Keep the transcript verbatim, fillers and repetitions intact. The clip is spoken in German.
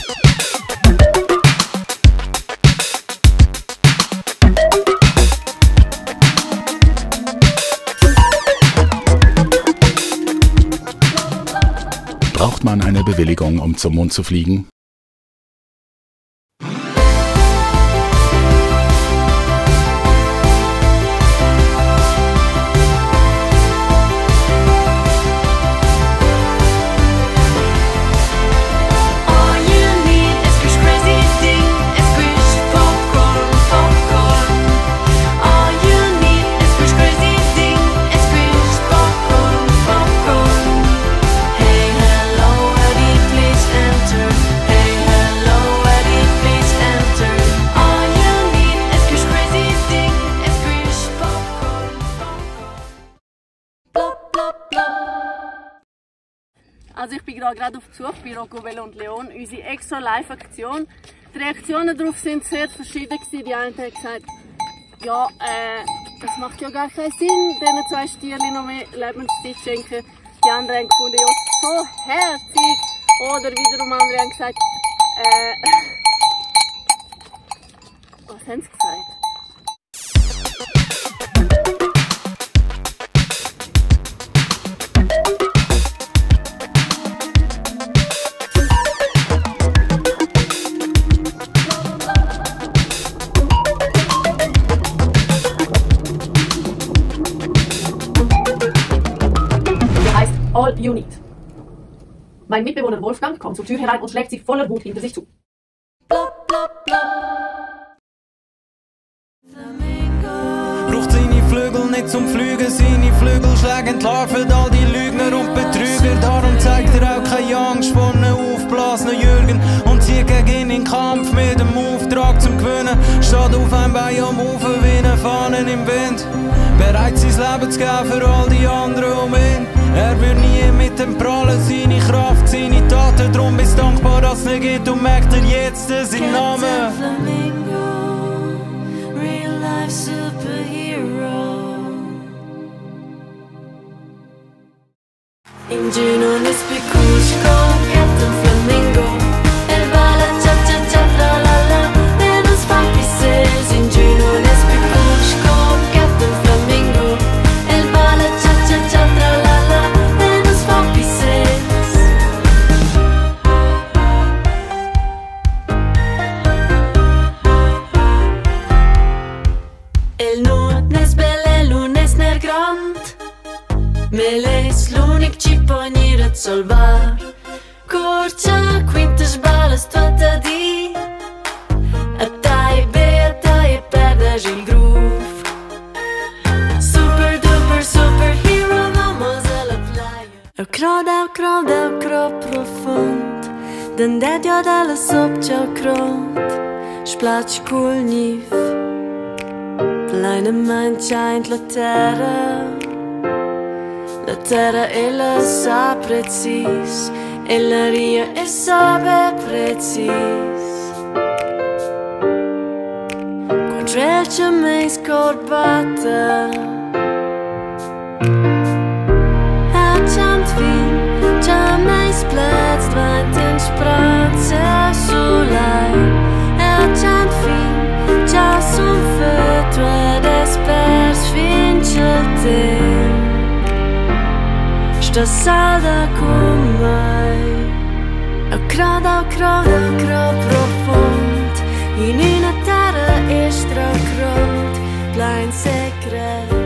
Braucht man eine Bewilligung, um zum Mond zu fliegen? Also ich bin gerade auf Besuch bei Rocco, Velo und Leon, unsere extra Live-Aktion. Die Reaktionen darauf sind sehr verschieden gewesen. Die eine hat gesagt, ja, äh, das macht ja gar keinen Sinn, diesen zwei Stierchen noch mehr Lebenszeit zu schenken. Die anderen haben gefunden, ja, so herzig. Oder wiederum andere haben gesagt, äh, was haben sie gesagt? All you need. Mein Mitbewohner Wolfgang kommt zur Tür herein und schlägt sie voller Wut hinter sich zu. Blop, blop, blop. Braucht seine Flügel nicht zum Fliegen, seine Flügel schlagen die Larven all die Lügner und Betrüger. Darum zeigt er auch keine Angst vor einem aufblasenen Jürgen und zieht gegen ihn in den Kampf mit dem Auftrag zum Gewinnen. Steht auf einem Bein am Ufer wie eine Fahne im Wind, bereit sein Leben zu geben für all die anderen um ihn. Er wird nie mit dem Prallen seine Kraft, seine Taten, drum bist dankbar, dass es nicht geht und merkt er jetzt seinen Namen. Flamingo, real life superhero. In Juno nespicusco, Captain Flamingo. El bala cha cha cha tra la la, de nos papises. In Juno nespicusco, Captain Flamingo. El bala cha cha cha tra la la, de nos papises. El lunes belle, el lunes ner grand. Meles l'unic ci pogni a salvar. Corcia, quintas balas tutta di. A tai be, a tai perdes il groove. Super duper superhero, vamos a la playa. Eu crowd, eu crowd, eu crowd profund. Den det jag dalla sop ciao crowd. Splatsch cool nif. Pleine mind scheint la terra. La terra e la sa precis, e l'aria e sabe precis. Quadreccia me scorbata. A chant fin, già me splatzt, weint in sprazza sulai. A chant fin, già son föt, ed espers fincel tem. Sta salda con mai. Au crowd, au crowd, au crowd profund. In una terra extra crowd, blind secret.